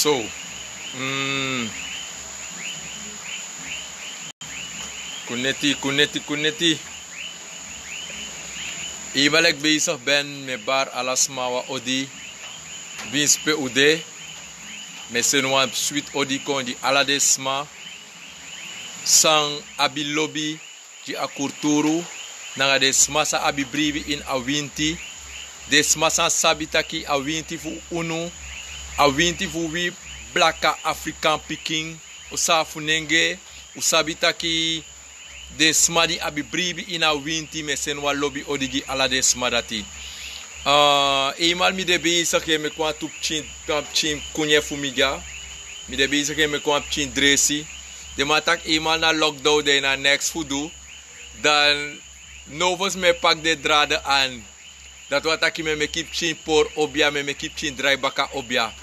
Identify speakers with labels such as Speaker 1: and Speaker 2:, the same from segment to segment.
Speaker 1: So, Kuneti. Iemand ik bezig ben met bar alasma wa odi. Bins pe ude. Met senwa sweet odi kon di aladesma. Sang abi lobby di akurturu. Nanga de smasa abi bribi in awinti. De smasa sabitaki awinti fu unu. Awinti fu wi blaka African Peking. Usafu nenge. Usabitaki. De smadi abi bribi in awinti me senwa lobby odigi ala de smadati. Eenmaal mi de bezig me kwam tup chin kunye fumiga. Mi de bezig me kwam chin dresi. De matak eenmaal na lockdown de na next fudu. Dan novus me pak de draden aan. Dat wat ik me kip chin por obia me kip chin dry baka obia.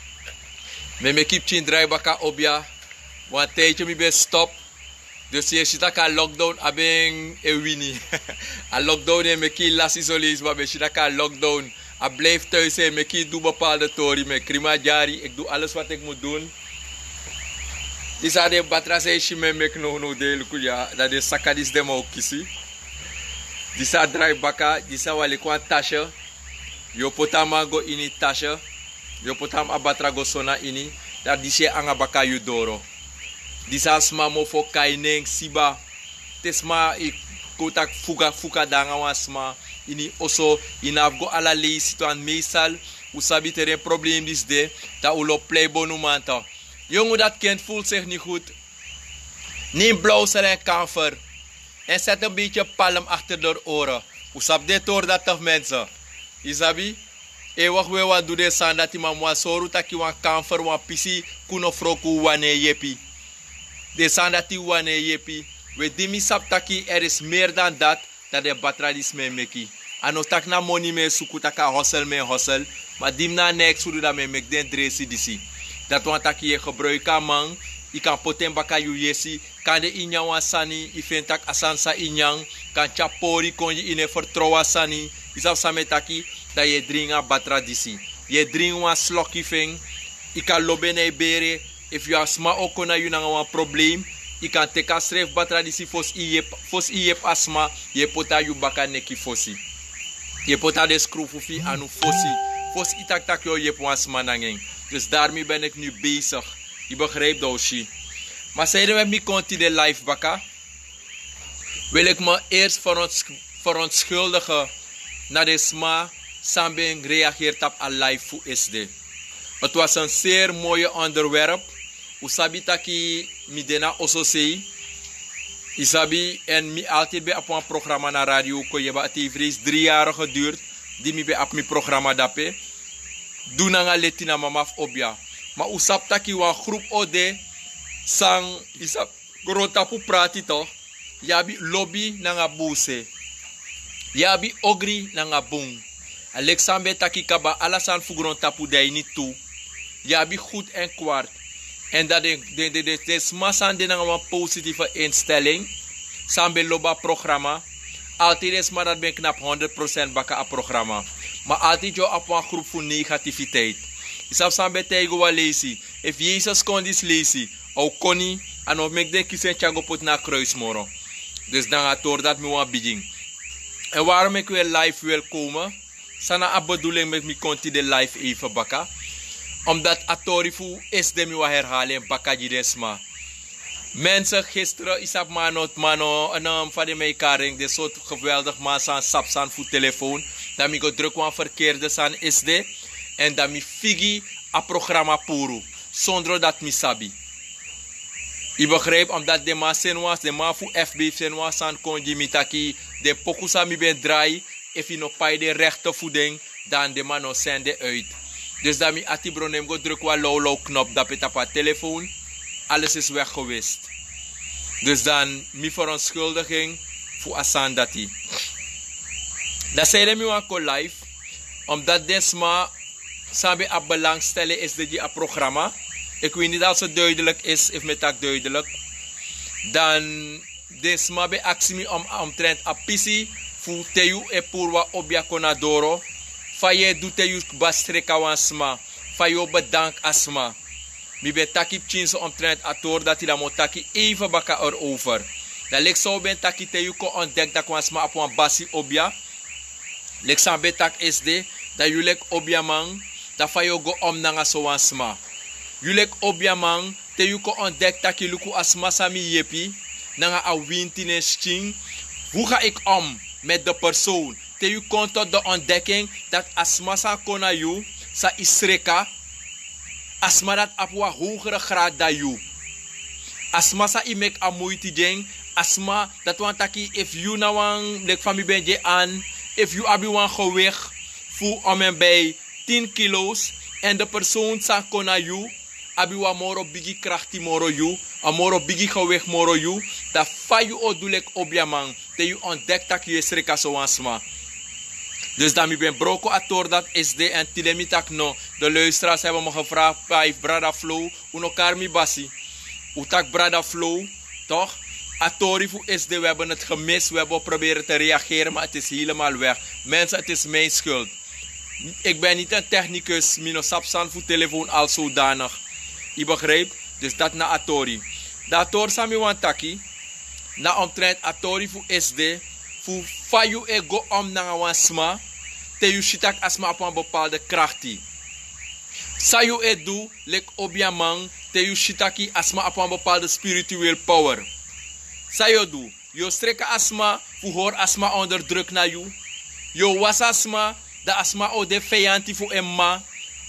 Speaker 1: Me kip chin dry baka obia. Want tijdje mi be stop. Dus je ziet dat een lockdown abeng ewini. Een lockdown en meki las isolis, maar je ziet dat een lockdown. Ik blijf thuis en meki doe bepaalde tori, me krima jari, ik doe alles wat ik moet doen. Is dat de batrase me mek no de lukuya, dat de sakadis de mo kisi. Disa dry baka, disa wale kwa tasha. Yo potama go ini tasha. Yo potam abatra go sona ini. Dat dishe anga baka yudoro. Disa sma mo fo kaineng siba. Tesma ik kotak fuka danga wasma. Ini oso inafgo ala lei situan meestal. Usabi tere probleem dis de. Ta ulo playbo numanta. Jongen dat kind voelt zich niet goed. Neem blauwsel en kamfer. En zet een beetje palm achter de oren. Usab dit hoor dat toch mensen. Isabi? Wacht we wat doe de san dat iemand wa soru taki wan kamfer wan pisi kuno froku wane yepi. De san dat die wane yepi. We dimi sap taki er is meer dan dat de batradis me meki. Ano tak na money me suku taka hustle. Maar dim na next sudu da me mek den dresi disi. Dat want taki je gebruika man. I kan poten baka yu yesi. Kan de inyang wasani. I fentak asansa inyang. Kan chapori kon je ine vertrouwen sani. Isaf sametaki. Dat je dringa batradisi. Je drink wan slokkie feng. I kan lobe ne bere. If you asma okona yu nanga wan probleem. I kan teka stref batradisi fos i yep asma. Je pota yu baka neki fosi. Je pota de skroefufi anu fosi. Fos itak tak yo yep wan asma nangeng. Dus daarmee ben ik nu bezig. Je begrijpt Doshi. Maar zeiden we me continue live baka. Wil ik me eerst verontschuldigen. Na de sma. Sambing reageert op een live voor SD. Het was een zeer mooie onderwerp. Usabi taki mi dena ososei. Isabi en mi altijd bij op een programma na radio. Ko je ba TV is 3 jaar geduurd. Die mi bij op mijn programma dape. Doe nanga letina mamaf obia. Maar usap taki wan groep ode. Sang isap grotapu prati toch. Yabi lobby nanga buse. Yabi ogri nanga bung. Alexander taki kaba alasan fugron tapu dai ni tu. Yabi goed en kwart. En dat de smasan de nanga positieve instelling. Sambe loba programma. Altijd is maar dat ben knap 100% baka a programma. Maar altijd jo op een groep voor negativiteit. Isap sambe tego wa lazy. If Jezus kon dis lazy. Au koni. En of mek den kisen chango pot na kruismoro. Dus dan gaat door dat me wan bidding. En waarom ik weer live wil komen. Sana a bedoeling met me continue live even baka. Omdat atorifu is de mi wa herhalen baka jiresma. Mensen gisteren isap mano en van de meikaring de soort geweldig masan sapsan voor telefoon. Dat mi go druk wan verkeerde san is de. En dat mi figi a programma puru. Zonder dat mi sabi. Je begrijpt omdat de ma senwas, de ma fu FB senwas san konji mitaki. De pokusa mi ben draai. If je nog bij de rechte voeding, dan de man nog zende uit. Dus dat mi atibronem go druk wa low knop dat het op haar telefoon. Alles is weg geweest. Dus dan mi verontschuldiging voor asandati. Dat zei mi wan ko live. Omdat desma sabi a belangstellen is dat je a programma. Ik weet niet als het duidelijk is, of met dat duidelijk. Dan desma be actie mi omtrent a pisi. Fu teyu e purwa obia konadoro. Faye du teyu bastreka wansma. Fayo bedank asma. Mi ben taki chinso omtrent ator dat hij dan moet taki even baka erover. Dan lek zo ben taki te yuko ontdek dat kwansma op een basi obia. Lek san betak SD dat julek obia man dat fa yo go om nanga so wansma. Julek obia man te yuko ontdek taki luku asma sami yepi nanga a wintine sting. Hoe ga ik om met de persoon? Te u komt tot de ontdekking dat asma sa kona you sa isreka. Asma dat op een hogere graad dan you. Asma sa i mek a moeite jeng. Asma dat want taki if you na wan lek fami benje aan. If you abi wan gewicht fu om en bij 10 kilo's. En de persoon sa kona you. Abi wa moro bigi krachti moro you. A moro bigi gewicht moro you. Da fa you o dulek objaman. Te you ontdekt tak je isreka so asma. Dus dan ben broko ator dat SD en tilemitak no. De luisteraars hebben me gevraagd bij Brada Flow. Uno karmi basi. Utak Brada Flow. Toch? Atori voor SD. We hebben het gemist. We hebben proberen te reageren. Maar het is helemaal weg. Mensen, het is mijn schuld. Ik ben niet een technicus. Mino sapsan voor telefoon al zodanig. Je begrijpt? Dus dat na Atori. De Ator sami wantaki. Na omtrent Atori voor SD. Voor fayu ego om naar een sma, te je shitak asma op een bepaalde krachtie. Sayu edu lek objaman, te je shitaki asma op een bepaalde spiritueel power. Sayu du, yo streka asma, voor hoor asma onder druk naar you. Yo was asma, de asma o de vijanti voor emma.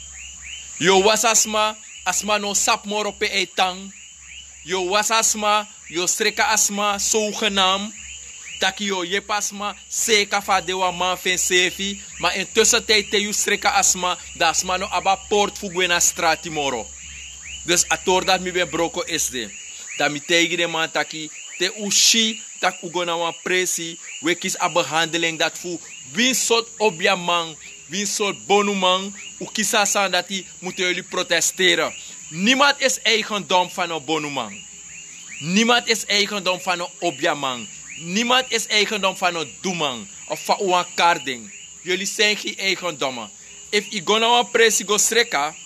Speaker 1: Yo was asma, asma no sap moro pe etang. Yo was asma, yo streka asma, zogenaamd. Taki yo je pasma seka fa dewa man fen sefi, maar intussen tijd te you streka asma, da asma no aba port fu buena strati moro. Dus ator dat mi ben broko SD. Da mi tegi de man taki te ushi tak ugona wan presi, we kies a behandeling dat fu win soort obja man, win soort bonu man, u kisa san dat die moeten jullie protesteren. Niemand is eigendom van een bonu man. Niemand is eigendom van een obja man. Niemand is eigendom van een doeman of van een karding. Jullie zijn geen eigendommen. If je go naar een presi go sreka,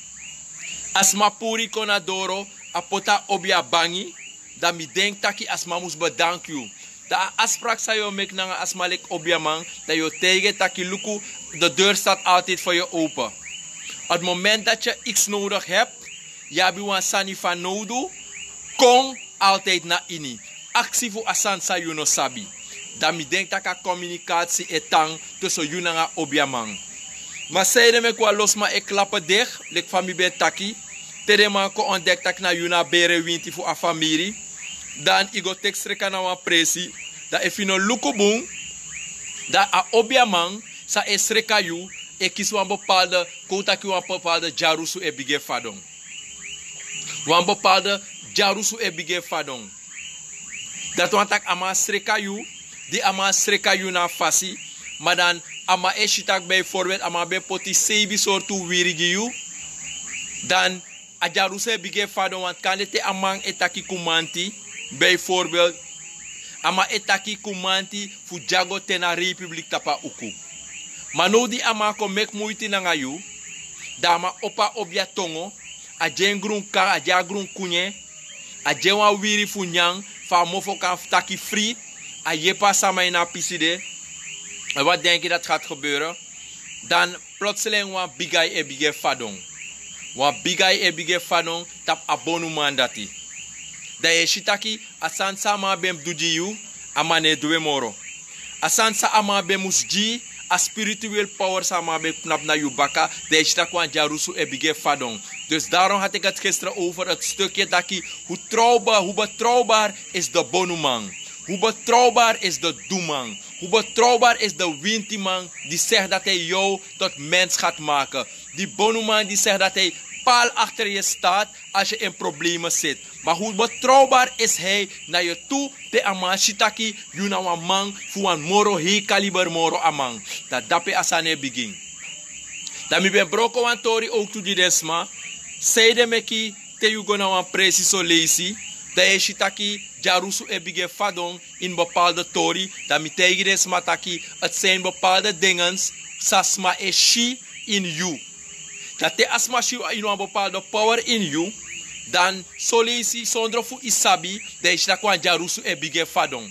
Speaker 1: asma puri konadoro, apota obia bangi, dan mi denk taki asma mus bedank you. Da afspraak sa yo mek nanga asma lek obia man, dat je tegen taki luku, de deur staat altijd voor je open. Op het moment dat je iets nodig hebt, ja bi wan sani van nodu, kom altijd naar ini. Actie voor asan sa you no sabi. Dan mi denk dat communicatie etang tussen you en objaman. Maar zeiden me kwa los ma ek klappen dicht, lek fami ben taki. Tere man ko ontdek tak na you na bere winti voor a familie. Dan igo tekstreka na wan presi. Da if you no lukubung, da a objaman sa esreka you, e kis wan bepaalde, koutaki wan bepaalde jarusu e bige fadong. Wan bepaalde jarusu e bige fadong. Dat want ik ama streka you, die ama streka you na fasi, maar dan ama eshitak bijvoorbeeld ama be poti sebi soortu wirigi you, dan ajaruse bige fado want kan het amang etaki kumanti, bijvoorbeeld ama etaki kumanti fu jago tena republiek tapa uku. Maar no die ama ko mek moeite nanga you, dama opa obia tongo, a jengrun ka, a jagrun kunye, a jewa wiri fu nyang, fa mofo kan taki free. A je pas samen in piside. En wat denk je dat gaat gebeuren? Dan plotseling wan bigay e bige fadong. Wan bigay e bige fadong tap abonu mandati. Da je shitaki asan sama bem duji you amane duwe moro. Asan sa ama bem musji a spiritual power sama bem knap na you baka. Da je shitaki wan jarusu e bige fadong. Dus daarom had ik het gisteren over het stukje dat hoe betrouwbaar is de bonuman. Hoe betrouwbaar is de doeman. Hoe betrouwbaar is de wintiman die zegt dat hij jou tot mens gaat maken. Die bonuman die zegt dat hij paal achter je staat als je in problemen zit. Maar hoe betrouwbaar is hij naar je toe te aman shitaki yuna wan man voor een moro he kaliber moro amang. Dat dape asane begin. Dat mi ben broko wan tori ook toe die desma. Seide meki te you gona wan presi so lazy. Dat je shitaki jarusu e bige fadong in bepaalde tori. Dat mi tegen desma taki. Het zijn bepaalde dingen. Sasma e shi in you. Dat te asma shi in een bepaalde power in you. Dan solisi sondro fu isabi de ishta kwa jarusu e bige fadon.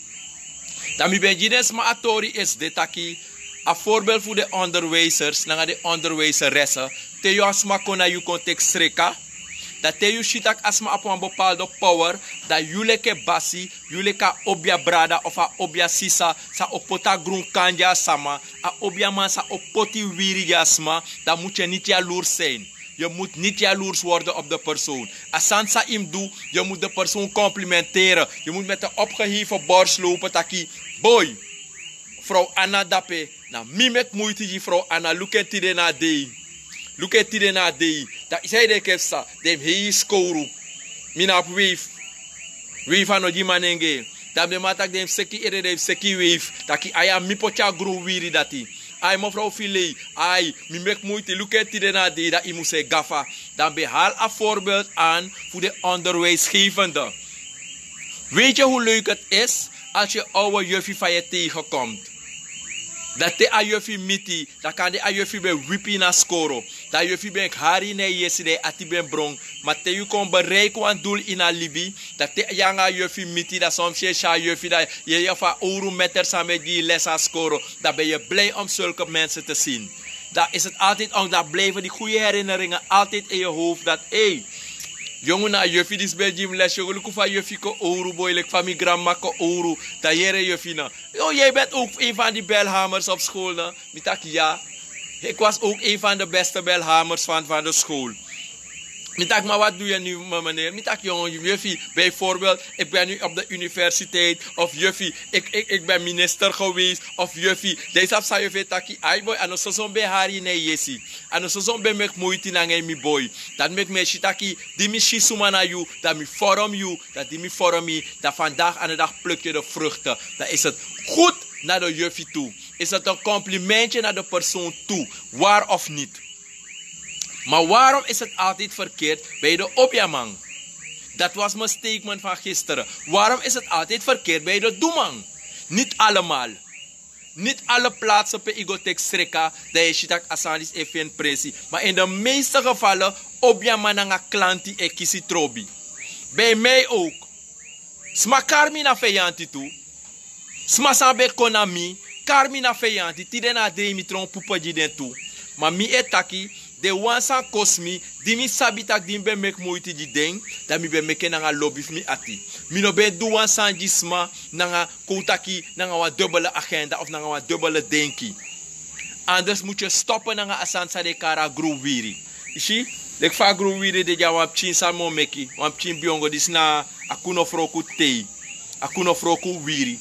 Speaker 1: Dan mi ben jines ma atori is de taki a voorbeeld voor de onderwijzers, nanga de onderwijzeressen, te je asma kona you context sreka, dat te je shitak asma op een bepaalde power, dat jullie ke basi, jullie ka obia brada of a obia sisa, sa opota grun kanja sama, a obia man sa opoti wiri asma, dan moet je niet jaloers zijn. Je moet niet jaloers worden op de persoon. Als Sansa im doet, je moet de persoon complimenteren. Je moet met een opgeheven borst lopen, taki, boy, vrouw Anna dape. Nou, mimek moeite die vrouw Anna, lukt het na dei. Lukt het na dei. Dat is hij de kefsa, dem hei skoru. Mina op weef ano die manenge. Dat de matak dem seki ere dem seki weef. Dat ki aya mi pocha gro wiri dati. Ai mevrouw Filet, ai, mi mek moeite, lukt het na dei, dat i moet zeggen gaffa. Dan behaal een voorbeeld aan voor de onderwijsgevende. Weet je hoe leuk het is als je oude juffie van je tegenkomt? Dat de a juffie miti, dat kan de a juffie be wipi na skoro. Dat juffie ben hari ne yeside ati ben brong. Maar te je kon bereiken wat doel in a libi. Dat de janga juffie miti, dat soms je sha juffie, dat je van ouro meter samen die les a skoro. Dan ben je blij om zulke mensen te zien. Dat is het altijd, dat blijven die goede herinneringen altijd in je hoofd. Dat jongen na juffie dis Belgium les, jongen van juffie ko ouro boy, lek van mijn grandma ko ouro. Dat jere juffie na. Oh, jij bent ook een van die belhamers op school na. Mitak ja. Ik was ook een van de beste belhamers van de school. Mitak, maar wat doe je nu, meneer? Mitak, jongen, juffie, bijvoorbeeld, ik ben nu op de universiteit. Of juffie, ik ben minister geweest. Of juffie, deze zei juffie, taki, ai boy, en zo zo'n bij haar in een jessie. En zo zo'n bij mij moeite naar een boy. Dat maakt mij shitaki, die mi shisuma na you, dat mi forum you, dat die mi forum me, dat vandaag aan de dag pluk je de vruchten. Dat is het goed naar de juffie toe. Is het een complimentje naar de persoon toe, waar of niet? Maar waarom is het altijd verkeerd bij de objamang? Dat was mijn statement van gisteren. Waarom is het altijd verkeerd bij de doemang? Niet allemaal. Niet alle plaatsen per igotek streka, dat je shitak asandis even presi. Maar in de meeste gevallen, objamang nga klanti e kisi trobi. Bij mij ook. Sma karmina feyanti toe. Sma sambe konami. Karmina feyanti. Tidena de mitron pupa jiden toe. Maar mi etaki. De wansa kosmi, di mi sabitak di ben mek moeite di ding, dat mi ben meke nanga lobby mi ati. Mi no ben du wansa gisma nanga koutaki nanga wa dubbele agenda of nanga wa dubbele denki. Anders moet je stoppen nanga asansa de kara gru wiri. Ishi, lek fa gru wiri de ja wap chin salmo meki, wap chin biongo dis na akuno froku tei, akuno froku wiri.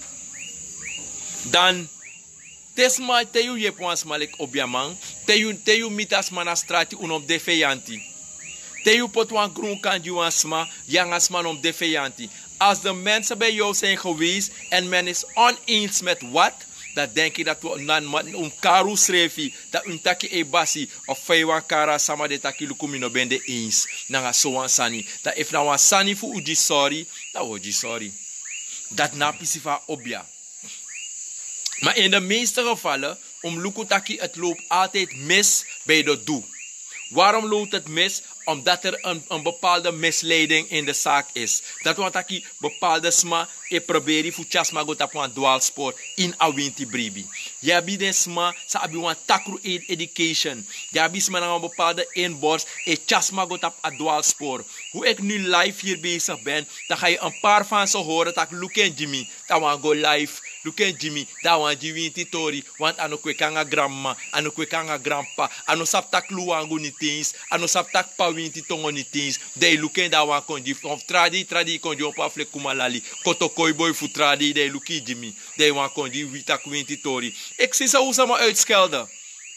Speaker 1: Dan tesma teyu je pons malek obiamang, teyu mitas manastrati unom defeyanti. Teyu potwan groen kan juansma, jangasman om defeyanti. Als de mensen bij jou zijn geweest en men is oneens met wat, dan denk ik dat we een karu schreven, dat een taki ebasi of feiwan kara sama de taki lukumino bende eens. Nanga soan sani. Dat if na wan sani fu uji sorry, dat uji sorry. Dat napisi va obia. Maar in de meeste gevallen, lukutaki, het loopt altijd mis bij de doel. Waarom loopt het mis? Omdat er een bepaalde misleiding in de zaak is. Dat want aki bepaalde sma e proberi fu chasma go tapwan dwaalspoor in a winti bribi. Ja bi den sma sa abi wan takru education. Ja bi sma na een bepaalde inborst e chasma go tap a dwaalspoor. Hoe ik nu live hier bezig ben, dan ga je een paar van ze horen dat ik look en Jimmy, dat wan go live. Look at Jimmy, dat wan Jimmy titori, want ano kwe kanga grandma, ano kwe kanga grandpa, ano sap tak luwangu ni tins, ano sap tak pawinti tongo ni tins, de look en dat wan konji, of tradi konji on pa fle kumalali, koto koi boy fu tradi, de look at Jimmy, de wan konji witak winti tori. Ik zie ze hoe ze me uitschelden.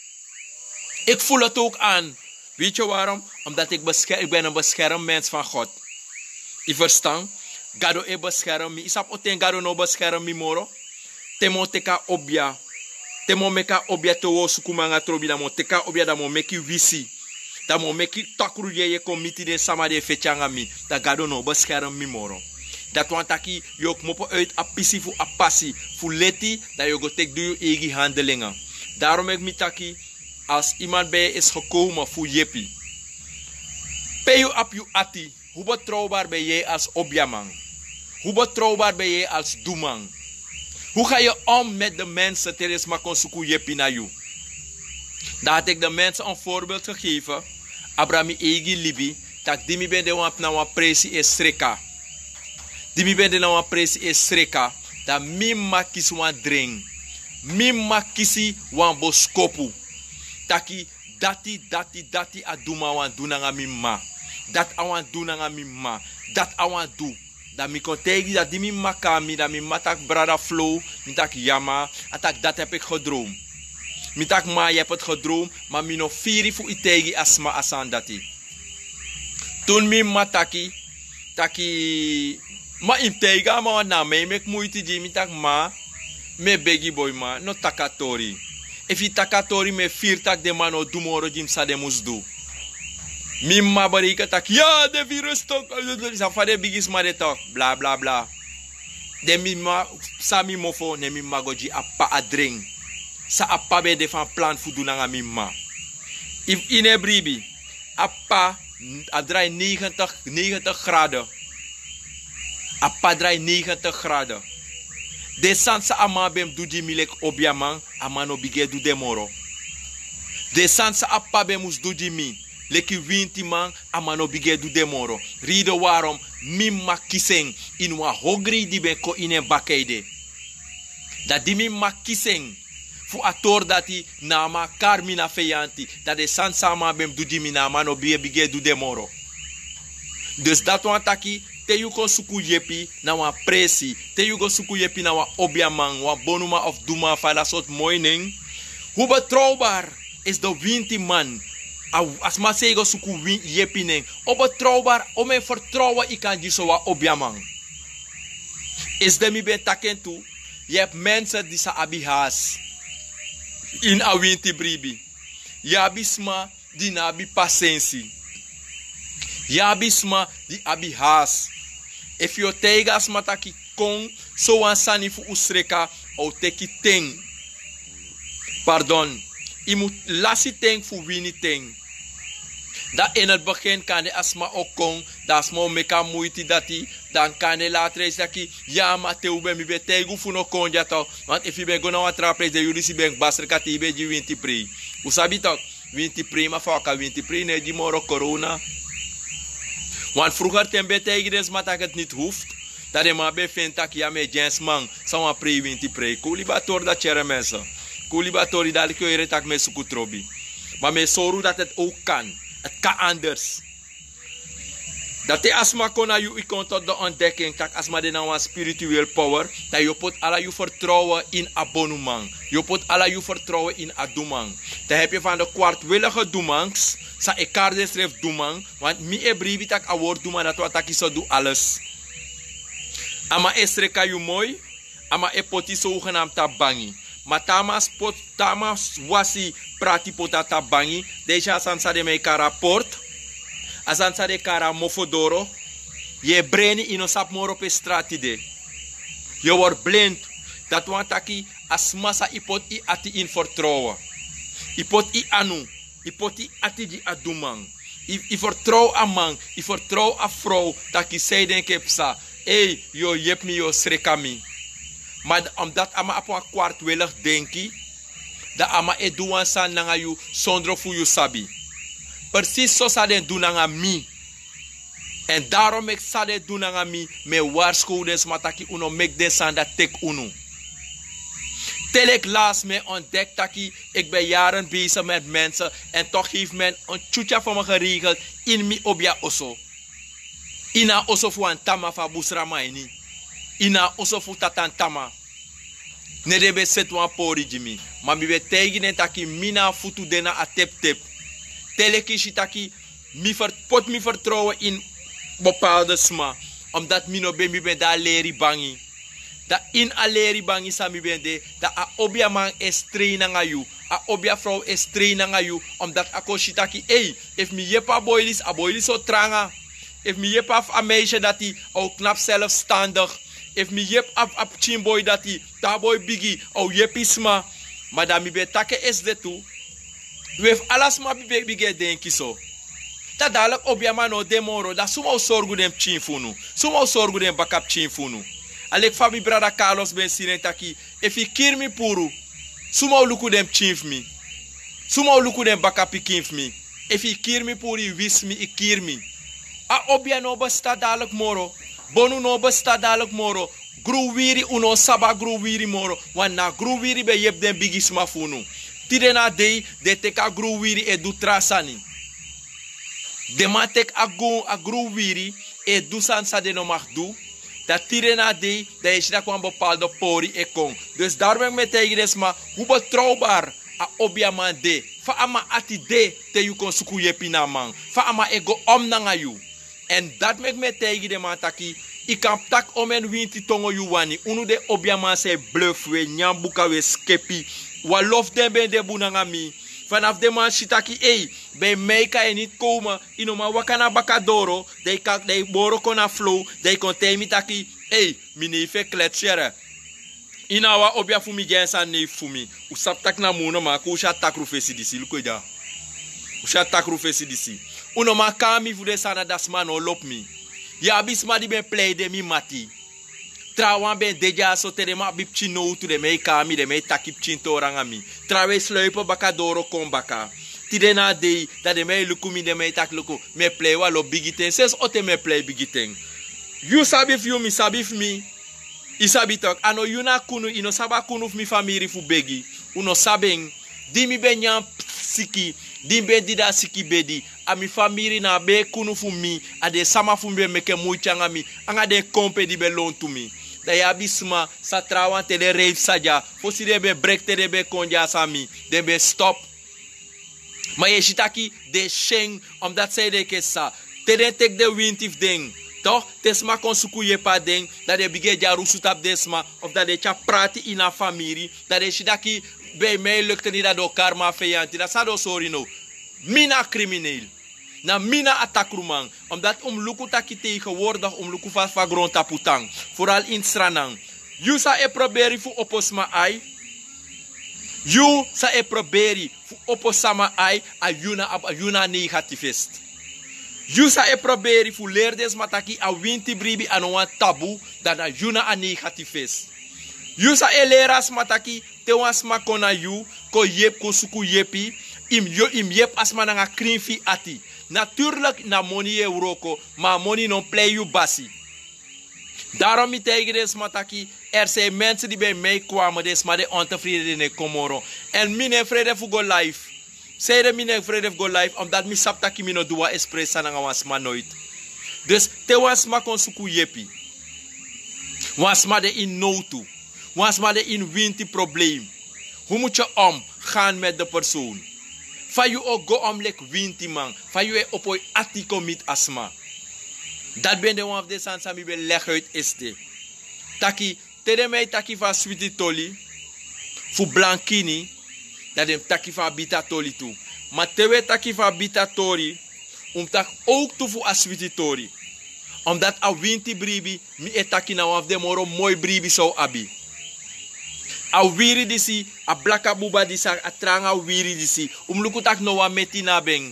Speaker 1: Ik voel het ook aan. Weet je waarom? Omdat ik ben een beschermd mens van God. Je verstaan? Gado e bescherm mi. Isap oten gado no bescherm mi moro. Temo teka obia. Temo meka obia te wo sukumanga trobi da mo teka obia da mo meki visi. Da mo meki takru ye komiti de sama de fechanga mi. Da gado no bescherm mi moro. Dat want aki yok mopo uit a pisi fu a passi. Fu leti da yo go tek du egi handelingen. Daarom ik mitaki als iemand bij is gekomen voor jeppie. Pay you up you ati. Hoe betrouwbaar ben jij als Obiaman? Hoe betrouwbaar ben jij als Doeman? Hoe ga je om met de mensen tijdens Makonsuku Jepi na you? Daar had ik de mensen een voorbeeld gegeven. Abrami Egi Libi. Dat die mi ben de wap na wan presi e sreka. Die mi ben de na wan presi e sreka. Dat mi ma kisi wan drink. Mi ma kisi wan boskopu. Taki dati aduma wan do nanga mi ma. Dat awan do nanga mi ma. Dat awan do. Dat mi kontegi dat die mi makami. Dat mi matak brada flow. Mi tak yama. Atak dat heb ik gedroomd. Mi tak ma je hebt het gedroomd. Maar mi no firi fu itegi asma asan dati. Toen mi mataki. Taki. Ma intega ma na me mek moeite di mi tak ma. Me begi boy ma. No takatori. If you takatori me vier tak de mano dumoro jim sa de mus do. Mimma barika tak ja de virus tok. Sa fa de bigis ma de tok. Bla bla bla. De mimma sa mi mofo ne mimma goji appa adring. Sa appa be de fan plan fudu nanga mimma. If ine bribi appa adrai 90 graden. Appa drai 90 graden. De sansa ama bem du di milek obiaman amano bige du demoro. De sansa appa bem mus du di mi leki 20 man amano bige du demoro. Rido waarom mimma kiseng in wa hogri di ben ko ine bakeide. Dat di mimma kiseng fu ator dati nama karmina feyanti. Dat de sansa ama bem du di mi namano bige du demoro. Dus dat wan taki te you go suku yepi na wa presi. Te you go suku yepi na wa obiaman, wa bonuma of duma fala sot moining. Hoe betrouwbaar is de 20 man? As ma se go suku yepi neng. O betrouwbaar, o men vertrouwen ik kan jiso wa obiaman. Is de mi ben taken toe. Je hebt mensen die sa abihas. In a 20 bribi. Ya bisma di na abi pasensi. Ya bisma di abihas. If you take as mataki kong, so an sani fu usreka, ou teki ting. Pardon. Je moet lassie ting fu wini ting. Dat in het begin kan de asma ook kong, dat asma meka moeite dati, dan kan de later is daki, ja ma te ube mi be tegu fu no kong jato, want if je ben gona wat trapres de jullie si ben basre kati be ji winti pri. Usabi tok, winti pri ma faka winti pri ne ji moro corona. Want vroeger ten betekenis maar dat het niet hoeft. Dat je maar bevindt dat je met gens man zou pre-winti pre. Kulibator dat chere mensen. Kulibatori dat ik je retak met sukutrobi. Maar met zoru dat het ook kan. Het kan anders. Dat de asma kon aan je komt tot de ontdekking dat asma de nou een spiritueel power. Dat je pot alla je vertrouwen in abonnement. Je pot alla je vertrouwen in adumang. Dan heb je van de kwartwillige doemangs. Sa ekarde schrijft doemang. Want mi e bribi tak aword doemang dat wat tak iso do alles. Ama esreka you mooi. Ama e poti zogenaamd tabangi. Maar tamas wasi prati pota tabangi. Deja asansa de meka rapport. Asansa de kara mofodoro. Je breni ino sap moro pe strati de. Je wordt blind. Dat want taki asmasa ipot i ati in vertrouwen. Ipot i anu. Ipoti atiji adumang. I vertrouw aan man. I vertrouw aan vrouw. Dat ik zei denk ik sa. Hey, yo jep mi yo srekami. Maar omdat ama op een kwartwillig denki. Dat ama e duan san nanga you zonder fu you sabi. Precies zo sa den doen nanga mi. En daarom ik sa den doen nanga mi. Me waarschuwens mataki uno mek den san dat tek uno. Tel ik laatst me ontdekt dat ik ben jaren bezig met mensen en toch heeft men een tjoetje voor me geregeld in mi obja oso. Ina oso fu an tama fa busra maini. Ina oso fu tatan tama. Ne debe set wan pori jimi. Ma mi be tegen taki mina futu dena a tep tep. Tel ik taki pot mi vertrouwen in bepaalde sma. Omdat mi no ben mi ben daar leri bangi. Dat in aleri bangi sami bende, dat a obia man is trainen aan you, a obia vrouw is trainen aan you, omdat a koshitaki, hey, if mi jepa boilis, a boilis zo tranga, if mi jepa a meisje dat hij ook knap zelfstandig, if mi jep a chimboy dat hij, dat boy biggie, au jepisma, maar dat mi betake is de toe, we heeft alles maar biggie denki zo. Ta dadelijk obiama no demoro. Da suma sorgu dem chin funu. Suma sorgu dem bakap chin funu. Alek Fabi brada Carlos ben siren taki. If I kirmi puru. Suma luku dem chin mi. Suma luku dem bakapi kinf mi. If I kirmi puri wis mi I kirmi. A obia no besta dadelijk moro. Bonu no besta dadelijk moro. Gruwiri uno saba gruwiri moro. Wan na gruwiri be yep den bigisma funu. Tide na dei de teka gruwiri e du trasani. De man tek a gruwiri e du san sa de no mag du. Dat tide na dei dat is dat kwam bepaalde pori e kon. Dus daar ben ik mee tegen desma. Hoe betrouwbaar a obia man de. Fa ama ati de te you kon suku yepi na man. Fa ama ego om nanga you. En dat mek me tegen de man taki. I kan tak omen winti tongo you wani. Unu de obia man se bluff we nyambuka we skepi. Wa lof den ben de bunanga mi. Vanaf de man shitaki ey. Bij mij kan je niet komen. Inoma wakana bakadoro. De boro kona flow. De kon temi taki. Ey, mini fe kletsere. Inawa obia fumi gensa ne fumi. Usap tak na muno ma ko usha tak rufesi disi. Luko ja. Usha tak rufesi disi. Unoma kami vude sana dasma no lop mi. Ya bisma di ben play de mi mati. Trawan ben deja so tere ma bip chino tu de mei kami de mei takip chinto rangami. Trawe sluipen bakadoro kon baka. Tide na de dat de mei lukumi de mei tak luku. Me play wa lo bigiten. Ses ote me play bigiten. You sabif you mi sabif mi. Isabi tok. Ano you na kunu ino saba kunu mi famiri fu begi. Uno sabeng. Di mi ben nyam siki. Di ben dida siki bedi. A mi famiri na be kunu fu mi. A de sama fu mbe meke mouchanga mi. Anga de kompe di be lon tu mi. Da ya bisma sa trawan te de reif saja. Fosi de be break te de be konja sami. De be stop. Maar je shitaki de sheng. Omdat zij de kesa. Te den tek de wintif ding. Toch? Tesma kon suku je pa ding. Dat de bige jaru sutap desma. Of dat de cha prati in a familie. Dat de shitaki bij mij lukte niet dat do karma feyanti. Dat sa do sorry no. Mina crimineel. Na mina atakruman. Omdat luku taki tegenwoordig luku va grond taputang. Vooral in Stranang. You sa e proberi fu oposma ai. You sa e proberi fu oposama ai. Ayuna negativist. You sa e proberi fu leerdes mataki a winti bribi anwa tabu. Dan ayuna a negativist. You sa e leras mataki te wasma kona you. Ko yep ko suku yepi. Im yep asma nanga krinfi ati. Natuurlijk na money euroko, maar money non play you basi. Daarom ik tegen deze mataki, zijn mensen die bij mij kwamen, deze maar de ontevreden in Komoro. En mine vrede voor go live. Zij de mine vrede voor go live, omdat mi saptaki mino doa espressa na wasma nooit. Dus te wasma kon suku yepi. Wasma de in notu. Wasma de in winti probleem. Hoe moet je omgaan met de persoon? Fa you ook go om lek winti man. Fa you opoi atiko mit asma. Dat ben de one of the sans ami be leg uit is de. Taki, tere mei taki fa sweetie toli. Fu blankini. Dat dem taki fa bita toli tu. Ma tewe taki fa bita tori. Tak ook tu fu a sweetie tori. Omdat a winti bribi. Mi e taki na one of the moro mooi bribi so abi. A wiri disi, a blaka buba disi, a tranga wiri disi. Lukutak no wa meti na beng.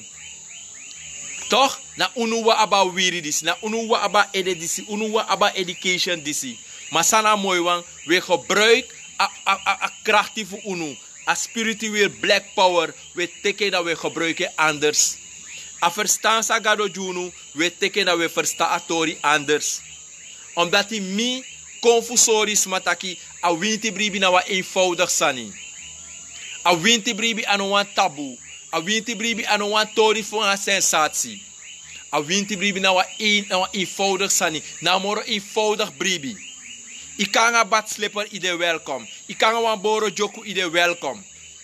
Speaker 1: Toch? Na unuwa aba wiri disi, na unuwa aba ede disi, unuwa aba education disi. Masana mooi wang, we gebruik a krachti voor unu. A spiritueel black power, we teken dat we gebruiken anders. A verstaan sa gado junu, we teken dat we verstaan atori anders. Omdat die mi confusoris mataki, a winti bribi na wa eenvoudig sani. A winti bribi ano wan tabu. A winti bribi ano wan tori voor een sensatie. A winti bribi na wa eenvoudig sani. Na moro eenvoudig bribi. I kan a bad slipper ide welkom. I kan a wan boro joku ide welkom.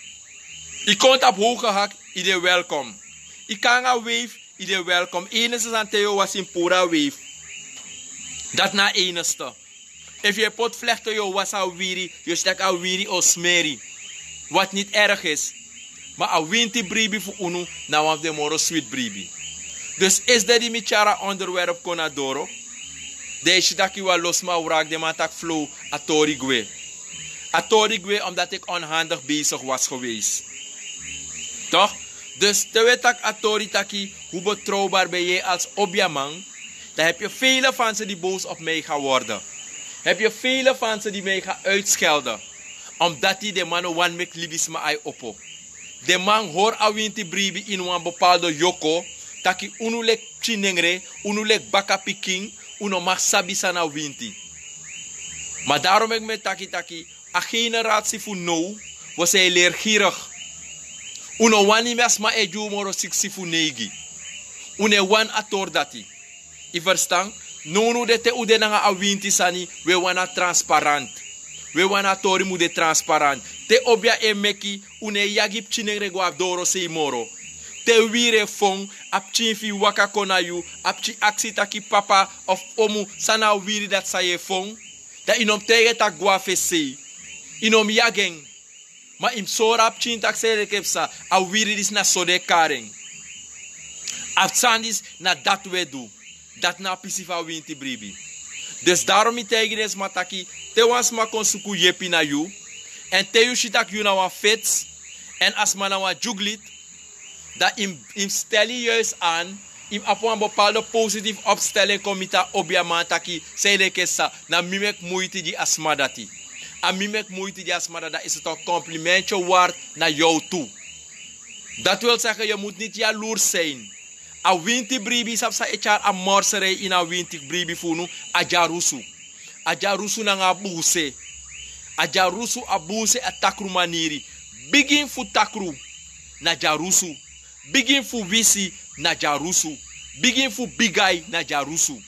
Speaker 1: I kont op hoge hak ide welkom. I kan a wave ide welkom. Eneste aan Theo was in pura wave. Dat na eneste. If je pot vlechten je was al wiri, je stek al wiri of smeri. Wat niet erg is. Maar a winti bribi voor unu, na wan de moro sweet bribi. Dus is dat die michara onderwerp konadoro? Deze dat je wel losma wraak de matak flow a tori gwe. A tori gwe omdat ik onhandig bezig was geweest. Toch? Dus te weten autoritatie hoe betrouwbaar ben je als Obiaman, dan heb je vele van ze die boos op mij gaan worden. Heb je vele van ze die mij gaan uitschelden. Omdat die de man wan mek libisme ai oppo. De man hoor awinti bribi in een bepaalde joko. Taki unulek chinengre, unulek baka piking, uno mag sabi sana winti. Maar daarom ik met taki, a generatie van nou, was hij leergierig. Uno wani mesma e jumoro siksi fu negi. Une wan ator dati. I verstaan? Nonu de te ude nanga awinti sani, we wana transparant. We wana tori mu de transparant. Te obia e meki, une yagip chinengre go abdoro se moro. Te wire fong, ap chinfi waka konayu, ap chi aksi taki papa of omu sana wiri dat sa ye fong. Da inom tege tak gwa fese. Inom yageng. Ma im sora ap chin tak se rekepsa, a wiri dis na sode karen. Ap sandis na dat we do. Dat na pisifa winti bribi. Dus daarom i tege des mataki, te wans ma konsuku yepi na yu. En te yu shitak yu na wan fets. En asma na wan juglit. Dat im stellen juist aan, im op een bepaalde positief opstelling komita Obiaman taki, zei de kessa, na mimek moeite die asmadati. A mimek moeite die asmadati, is het een complimentje waard naar jou toe. Dat wil zeggen, je moet niet jaloers zijn. A winti bribi, sapsa echar a morserij in a winti bribi funu, a jarusu. A jarusu na nga buse. A jarusu a buse a takru maniri. Begin fu takru na jarusu. Begin fu wisi na jarusu. Begin fu bigay na jarusu.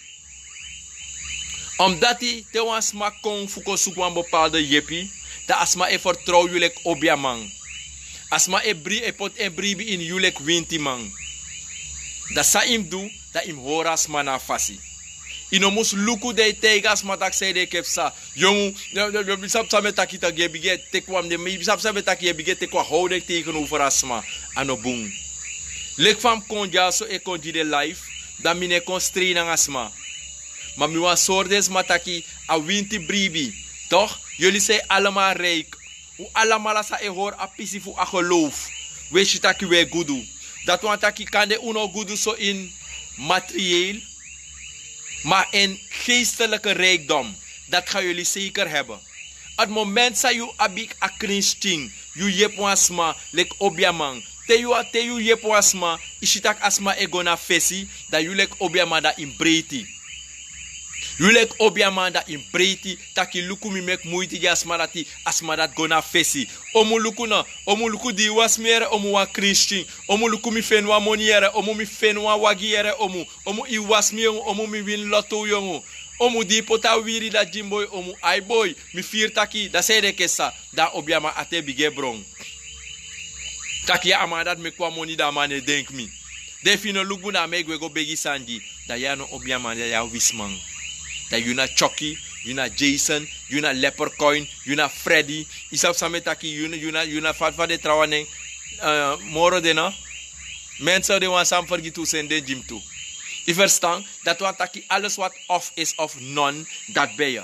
Speaker 1: Omdat hij te wansma kon fu kosuku een bepaalde jepi, dat asma e vertrouw julek Obiaman. Asma e pot en bribi in julek winti man. Dat sa im do, dat im horas mana fasi. Ino mus luku de tegas matak se de kepsa. Jongu, bisap sa metakita gebige tekwam de bisap sa metaki gebige tekwa houding tegenover asma anobung. Lek fam konja so e konji de life, dan mine konstri nang asma. Maar mi wan sordes mataki a winti bribi. Toch? Jullie zijn allemaal rijk. Hoe allemaal sa e hoor a pisi fu a geloof. Wees je taki we gudu. Dat want taki kan de uno gudu so in materieel. Maar in geestelijke rijkdom. Dat gaan jullie zeker hebben. Het moment dat je abik a krinsting. Je jep wansma lek Obiaman. Te you yep wasma, ishitak asma egona fesi, da you lek Obiaman da imbreti. You lek Obiaman da imbreti, taki luku mi mek muiti di asma dat gona fesi. Omu luku di wasmiere, omu wa Christian, omu luku mi fenwa moniere, omu mi fenwa wagiere, omu i wasmiere, omu mi win lotto yongu. Omu di pota wiri da jimboy, omu ai boy, mi fir taki, da sede kesa, da Obiaman ate bige brong. Taki ya amadat me kwa moni da mane denk mi. Defino lugu na me go begi sanji. Da ya no Obiaman ya wisman. Da yuna Chucky, yuna Jason, yuna Leprechaun, yuna Freddy. Isap same taki yuna fatfa de trawane. Moro de no. Mensen de wan sam vergitu sen de gym toe. I verstaan dat wat taki alles wat off is of non, dat ben je.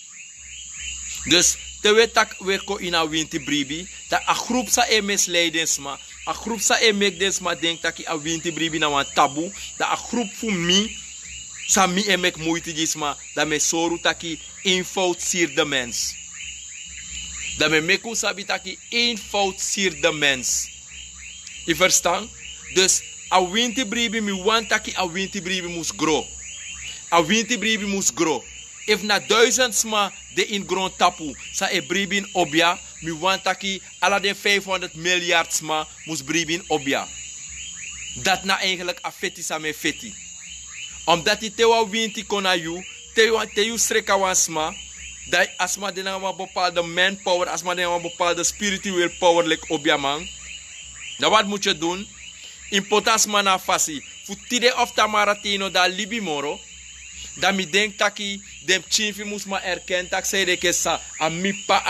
Speaker 1: Dus te wetak weko ina winti bribi, dat a groep sa e misleidensma, a groep sa e mekdensma denk taki a winti bribi na wan tabu, dat a groep fu mi, sa mi e mek moeite gisma, dat me soru taki eenvoud sier de mens. Dat me meku sabi taki eenvoud sier de mens. Je verstaan? Dus a winti bribi mi wan taki a winti bribi mus grow. A winti bribi mus grow. If na 1000 sma de in grond tapu sa e bribin obia, mi want taki ala de 500 miljard sma mus bribin obia. Dat na eigenlijk a feti sa me feti. Omdat die tewa winti kona yu, te yu streka wan sma, dat asma de na wan bepaalde manpower, asma de na wan bepaalde spiritual power like obia man. Dan wat moet je doen? In potas mana fasi, futide of tamaratino da libi moro, dat mi denk taki dem chinfi mus ma erken tak say de kesa a mi pa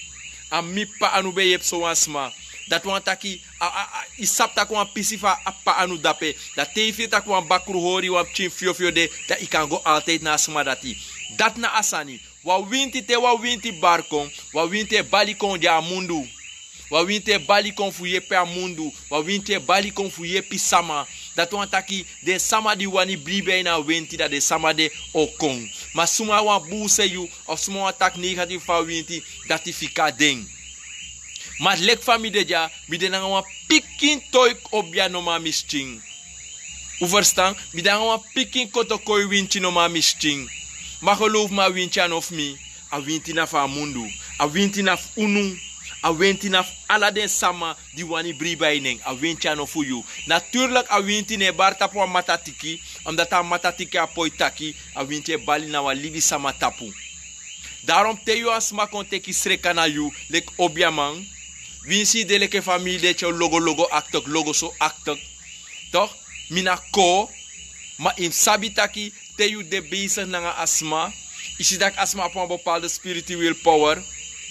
Speaker 1: anu be yep so wansma dat wan taki isap tak wan pisifa a pa anu dape dat tefi tak wan bakru hori wan chinfi fio de dat I kan go altijd na sma dati dat na asani wa winti te wa winti barkon wa winti balikon dia mundu wa winte bali konfuye per mundu, wa winte bali konfuye pi sama. Dat wan taki de sama di wani bribe na wenti da de sama de okon. Ma suma wan bouse you of suma wan tak negatief fa wenti dat fika ding. Maar lek fami deja, mi de nanga wan pikin toy obia no ma misting. U verstaan? Mi de nanga wan pikin koto koi winti no ma misting. Ma geloof ma winti an of mi, a winti na fa mundu, a winti na unu. A winti na ala den sama di wani briba ineng. A winti ano fu you. Natuurlijk a winti ne bar tapu a matatiki. Omdat a matatiki a poitaki. A winti e bali na wa libi sama tapu. Daarom te you asma konte ki sreka na you. Lek obiamang. Winsi de leke famille de che logo aktok. Logo so aktok. Toch? Mina ko. Ma im sabitaki. Te you de bezig na asma. Isi dak asma op een bepaalde spiritual power.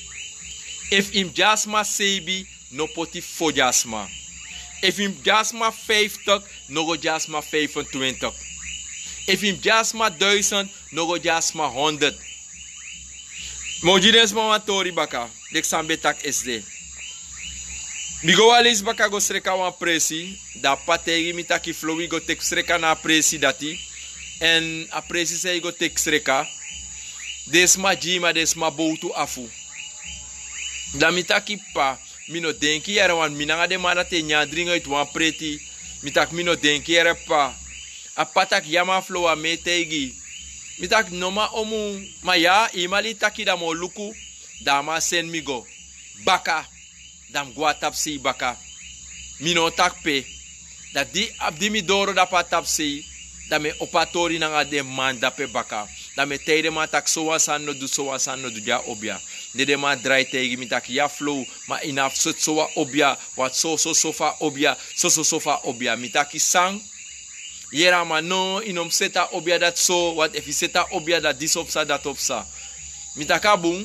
Speaker 1: If im jasma sebi, no poti fo jasma. If im jasma 50, no go jasma 25. If im jasma 1000, no go jasma 100. Mojines mamatori baka, dek sambe tak SD. Migo alis baka go sreka wan presi, da pategi mi taki flowi go tek sreka na presi dati. En a presi se go tek sreka. Desma jima desma boutu afu. Da mitaki pa, mino denki era wan minanga de mana te nyandringa itu wan preti. Mitak mino denki era pa. A patak yama flow a metegi. Mitak noma omu maya imali taki da mo luku. Dama sen migo. Baka. Dam gua tapsi baka. Mino tak pe. Da di abdi mi doro da pa tapsi. Da me opatori nanga de man da pe baka. Da me teide ma tak soa san no du ja obia. De ma draai tegen mi tak ja flow. Ma inaf sut soa obia. Wat so sofa obia. So sofa obia. Mi taki sang. Yera ma no inom seta obia dat so. Wat if seta obia dat dis opsa dat opsa. Mi taka bung.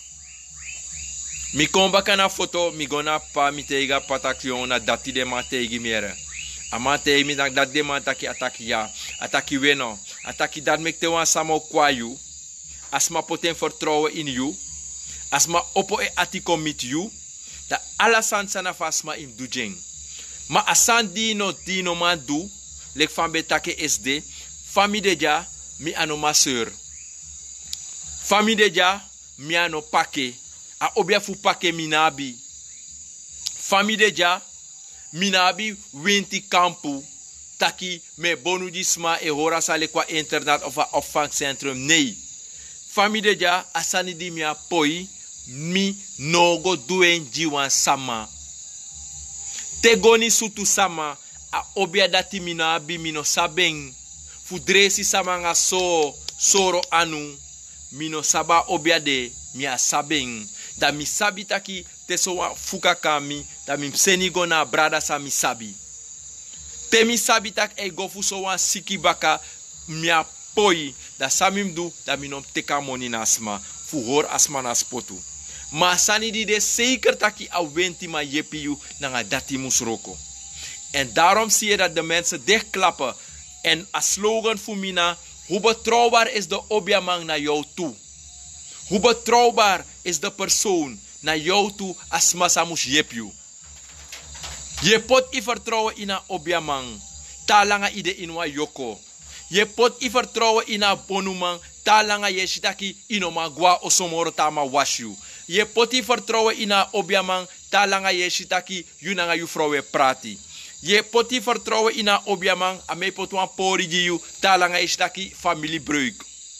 Speaker 1: Mi komba kana foto. Mi gona pa mi teiga patakyon na dati de ma tegi mere. Ama tegi mi tak dat de ma taki ataki ya. Ataki weno. Ataki dat mek te wan samo kwayu. Asma poten vertrouwen in you. Asma opo e atiko mit you. Da alasan sana fasma im dujeng. Ma asan dino man du. Lek fan betake SD. Fami deja mi ano ma seur. Fami deja mi ano pake. A obia fu pake minabi. Fami deja minabi winti kampu. Taki me bonu disma e hora sale kwa internet of a opvangcentrum. Nee. Fami deja asani di mi apoi. Mi nogo duen jiwan sama. Tegoni sutu sama. A obia dati minabi mino sabeng. Fudresi sama nga soro anu. Mino saba obia de mi a sabeng. Da mi sabi taki teso wa fuka kami. Da mi pseni go na brada sa mi sabi. Te mi sabi tak e gofu so wan siki baka. Mi a poi. Da samim du da mi nom teka moni nasma. Fu hor asma naspotu. Ma sani di de zeker taki a wenti ma jepi you na dati musroko. En daarom zie je dat de mensen dichtklappen. En als slogan voor Mina, hoe betrouwbaar is de obiamang naar jou toe? Hoe betrouwbaar is de persoon naar jou toe als masamus jepju? Je pot i vertrouwen in een obiamang, talanga ide inwa yoko. Je pot i vertrouwen in een bonumang, talanga je shitaki inoma gwa osomoro tama washu. Je pot i vertrouwen in een obiamang, talanga je shitaki yunanga yufrowe prati. Je poti vertrouwen in een obiamang, a me potwan pori jiu, talanga is taki familiebreuk.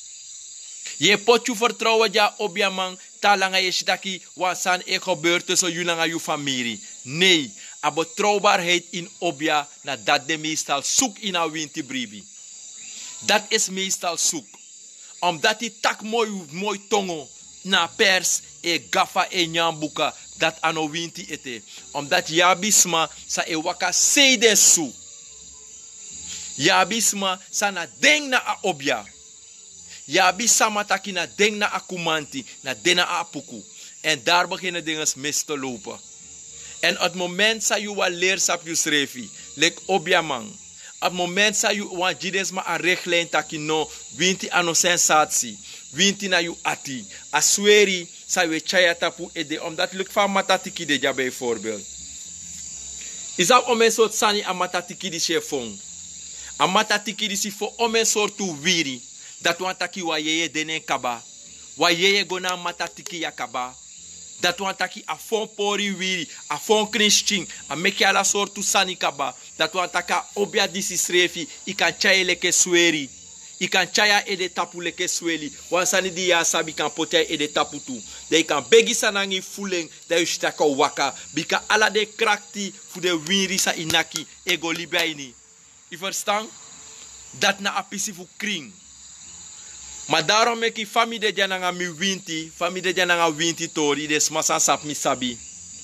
Speaker 1: Je pot je vertrouwen ja obiamang, talanga is taki wansan e gebeurt tussen jullie en je familie. Nee, a betrouwbaarheid in obia, na dat de meestal zoek in een winterbribi. Dat is meestal zoek. Omdat die tak mooi tongo, na pers, e gafa e nyambuka, dat ano winti ete. Omdat yabisma sa e waka seiden su. Yabisma sa na deng na a obia. Yabisama taki na deng na a kumanti, na dena a apuku. En daar beginnen dingen mis te lopen. En op het moment sa you wa leer sap you srefi, lek obia man. Op het moment sa you wan jidesma a rechlijn taki no, winti ano sensatie. Winti na you ati. Asweri sa we chaya tapu ede, omdat luk van matatiki de ja bijvoorbeeld. Is dat om een soort sani a matatiki di chefong. A matatiki di si voor om een soort tu wiri, dat want taki wa yeye denen kaba, wa yeye gona matatiki ya kaba, dat want taki a fon pori wiri, a fon christian, a meki ala soort tu sani kaba, dat want taka obia disi srefi, I kan chaye leke sweri. I kan chaya ede tapu leke sweli. Wan sani di ya sabi kan potay ede tapu tu. De I kan begi sanangi fuleng. Da yu shitaka waka. Bika ala de krakti fu de winri sa inaki. Ego libaini. I verstaan? Dat na apisi fu kring. Maar daarom meki fami de jananga mi winti. Fami de jananga winti tori. De smasan sap mi sabi.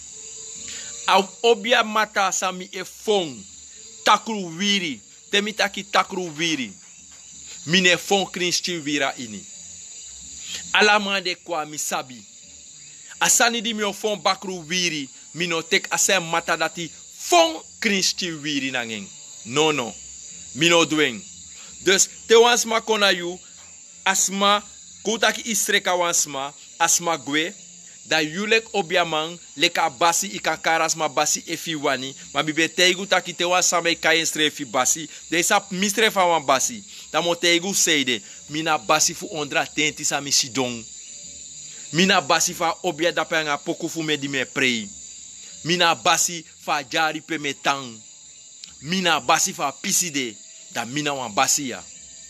Speaker 1: Au obia mata sa mi e fong. Takru wiri. Temi taki takru wiri. Mine fon krinsti vira ini. Alamande kwa misabi. Asani di mio fon bakru wiri. Mino tek asem mata dati fon krinsti wiri nangeng. No. Mino dweng. Dus te wansma kona yu. Asma kutaki isreka wansma. Asma gwe. Da yulek obiamang leka basi ikankarasma basi efiwani. Ma bibe teigu taki te wansama ikayen strefi basi. De sap mistrefa wan basi. Da mo teigu seide. Mina basi fu ondra tenti sa mi sidong. Mina basi fa obia dapanga poku fu me di me prei. Mina basi fa jari pe me tang. Mina basi fa piside. Da mina wan basi ya.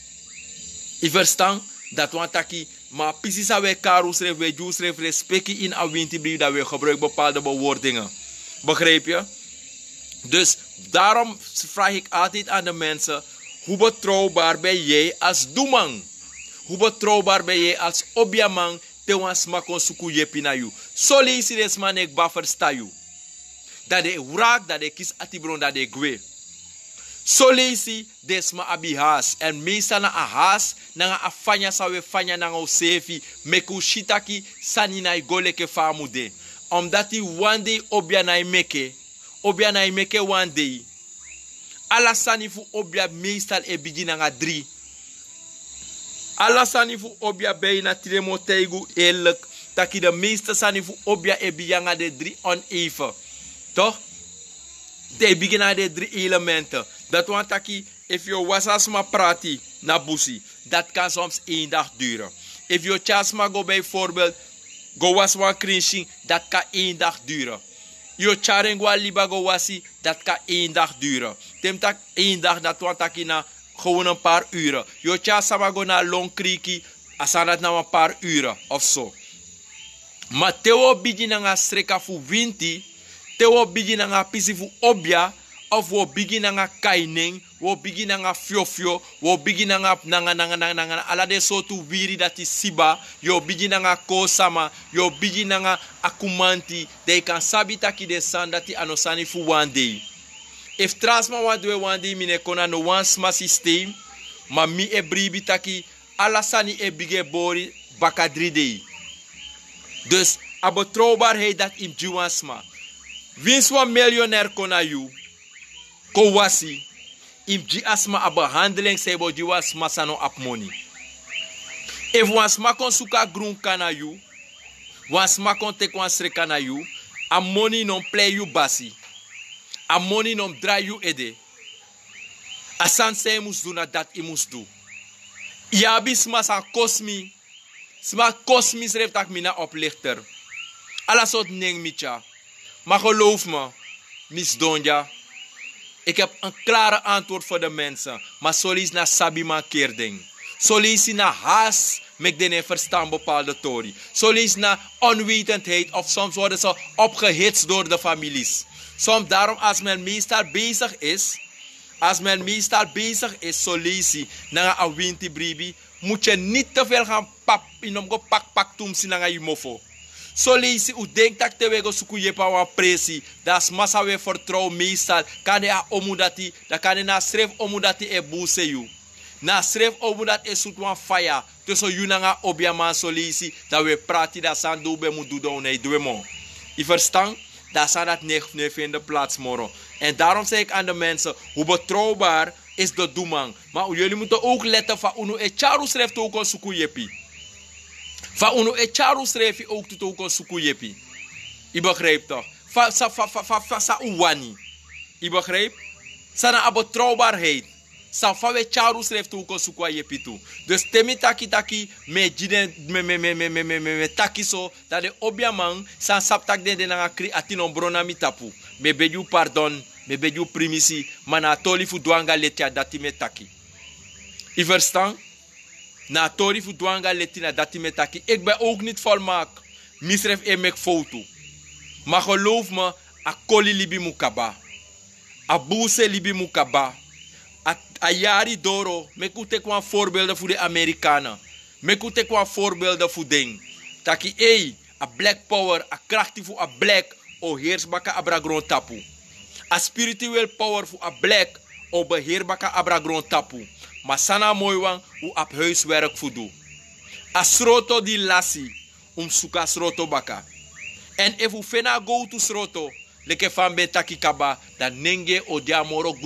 Speaker 1: I verstaan dat wan taki. Maar precies dat wij karu schreef, wij Jews schreef, respectie in een winterbrief, dat wij gebruiken bepaalde bewoordingen. Begrijp je? Dus daarom vraag ik altijd aan de mensen, hoe betrouwbaar ben jij als doemang? Hoe betrouwbaar ben jij als obiamang, te wan smakon suku jepi na you? Soli si desman ek ba versta you. Dat de wraak, dat de kis atibron, dat de gwe. Solisi desma abi haas. En meestal na a haas, na a fanya sawe fanya na o sefi, meku shitaki sanina igole ke famude. Omdat die one day obia na meke one day. Ala sanifu obia meestal e bigi na 3. Ala sanifu obia bei na tremo teigu elk, taki de meeste sanifu obia e bigi na de 3 oneven. Toch? De begin na de 3 elementen. Dat want taki, if je wasasma prati na busi, dat kan soms 1 dag duren. If je chasma go bijvoorbeeld, go was wan krinshing, dat kan 1 dag duren. Je charengwa liba go wasi, dat kan 1 dag duren. Temtak 1 dag, dat want taki na gewoon een paar uren. Je chasma go na long kriki, asan dat na een paar uren of zo. Maar tewo bigi na nga streka fu winti, tewo bigi na nga pisi fu obia, of wo bigi na nga kaining, wo bigi na nga fiofio, wo bigi na nga nanga ala de sotu wiri dati siba, yo bigi na nga kosama, yo bigi na nga akumanti, de kan sabita ki de san dati anosani fu one day. If transma wadwe one day mine kona no one sma system, ma mi e bribi taki ala sani e bige bori baka 3 day. Dus a betrouwbaarheid dat im jiwansma. Wins wan miljonair kona you. Kowasi, im ji asma a behandeling sebo ji was masano ap money. If was makon suka grun kana you, was makon tek wan sreka na you, a money non play you basi. A money non dry you ede. A san se mus do na dat I mus do. Iabi sma san kosmi, sma kosmi sref tak mina oplichter. Alla soort ning micha. Maar geloof me, Miss Donja, ik heb een klare antwoord voor de mensen. Maar solis na sabi man keerding. Solis na haast met de verstand bepaalde tori. Solis na onwetendheid of soms worden ze opgehitst door de families. Soms daarom als men meestal bezig is, solisi na een winterbribi, moet je niet te veel gaan pak tumsi na je mofo. So leisi u denk dat te wego suku yepa wan presi. Das massa we vertrouw meestal. Kan de a omudati. Da kan de na schreef omudati e buse you. Na schreef omudat e sut wan fire. Tussen you nanga obiaman so leisi. Da we prati da san dobe mu do nee doe mo. I verstaan? Daar staat dat neef in de plaats moro. En daarom zeg ik aan de mensen, hoe betrouwbaar is de doemang. Maar jullie moeten ook letten van uno e charu schrijft ook een suku yepi. Fa uno e charu srefi ook tuto kon suku yepi. Je begrijpt toch? Sa uwani. Je begrijpt? Sana abo betrouwbaarheid. Sa fa we charu sref tu kon suku yepi tu. Dus temi taki me jiden me taki so dat de obiamang san saptak den na kri atinon bronami tapu. Me beju pardon, me beju primisi, mana toli fu douanga letia dati me taki. Je verstaan? Na tori fu douanga letina dati me taki. Ik ben ook niet volmaakt. Misref e mek foto. Maar geloof me, a koli libi mukaba. A bouse libi mukaba. A jari doro. Mekute kwa voorbeelden voor de Amerikanen. Mekute kwa voorbeelden voor ding. Taki a black power, a krachtig voor a black. O heersbaka abragron tapu. A spiritual power voor a black. O beheerbaka abragron tapu. Maar sana mooi wang u ap huiswerk voedoe. A sroto di lassi suka sroto baka. En if u fena go to sroto, leke fan ben taki kaba, dan nenge o de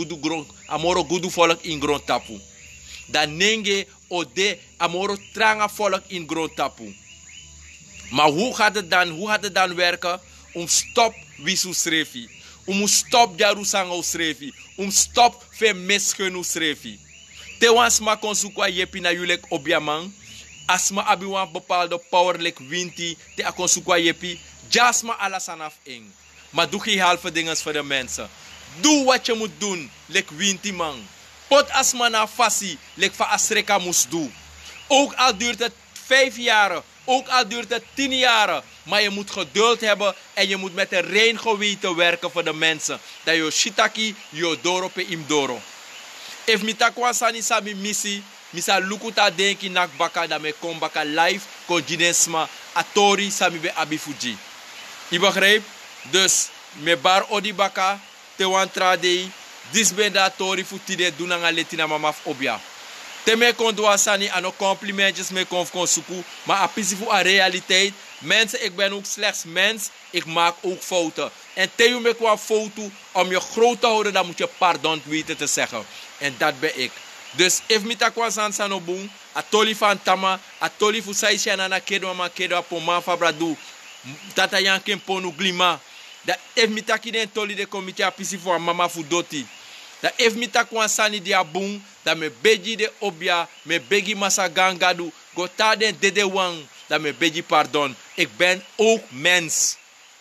Speaker 1: amoro gudu volk in grond tapu. Dan nenge o de amoro tranga volk in grond tapu. Maar hoe gaat het dan werken? Stop wisu srefi. Stop jaru sango srefi. Stop fe meschenu srefi. Te wansma konsukwa yepi na yulek obiamang. Asma abi wan bepaalde power lek winti. Te akonsukwa yepi. Jasma alasanaf eng. Maar doe geen halve dingen voor de mensen. Doe wat je moet doen. Lek winti man. Pot asma na fasi. Lek fa asreka moest doen. Ook al duurt het 5 jaar. Ook al duurt het 10 jaar. Maar je moet geduld hebben. En je moet met een rein geweten werken voor de mensen. Dat je shitaki, je doro pe im doro. If mitakwa sani sami misi, misa lukuta denki nak baka da me kom baka live ko jinesma atori sami be abifuji. Je begrijpt? Dus me bar odi baka te wan trade disbenda tori futide dunanga letina mamaf obia. Te me kon doa sani ano complimentjes me kon suku, maar apisi fu a realiteit. Mensen, ik ben ook slechts mens. Ik maak ook fouten. En te me kwa foto om je groot te houden, dan moet je pardon weten te zeggen. En dat ben ik. Dus if mita kwa san sanobung, atoli fan tama, atoli fu saisha na kedwa po man fabradu. Tata yanken ponu glima. Da if mita kiden toli de komite apisi fu mama fu doti. Da if mita kwa sani di abung, da me beji de obia, me begi masa gangadu, gota den dede wang, da me beji pardon. Ik ben ook mens.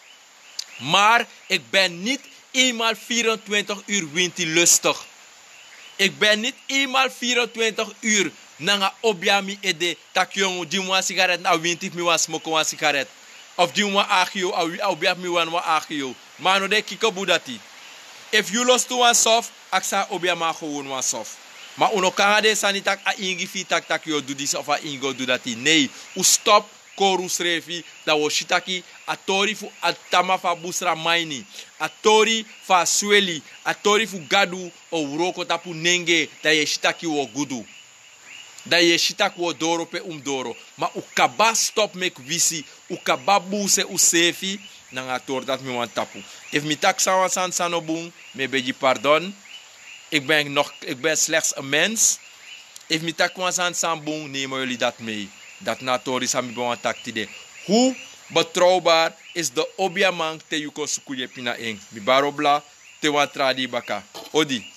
Speaker 1: Maar ik ben niet eenmaal 24 uur winti lustig. Ik ben niet eenmaal 24 uur nanga obiami ede takyon di mwa sigaret na winti mi wan smoke wan sigaret. Of di mwa agio obiap mi wan agio. Mano de kiko budati. If you lost to one soft, aksa obiama gewoon wan soft. Maar uno kangade sanitak a ingi fi tak yo do this of a ingo do dati. Nee, u stop korus refi da wo shitaki atori fu atama fa busra maini. Atori fa sweli, atori fu gadu o uroko tapu nenge da ye shitaki wo gudu. Da ye shitaki wo doro pe doro. Ma ukaba stop mek visi, ukaba buse usefi nanga tor dat mi wan tapu. If mi tak sawan san sanobung, me beji pardon. Ik ben slechts een mens. If mi tak wan san sanbung, nemen jullie dat mee. Dat natori sami bon taktide. Hoe betrouwbaar is de obiamang te yuko sukuye pina eng. Mi barobla te wan tradi baka. Odi.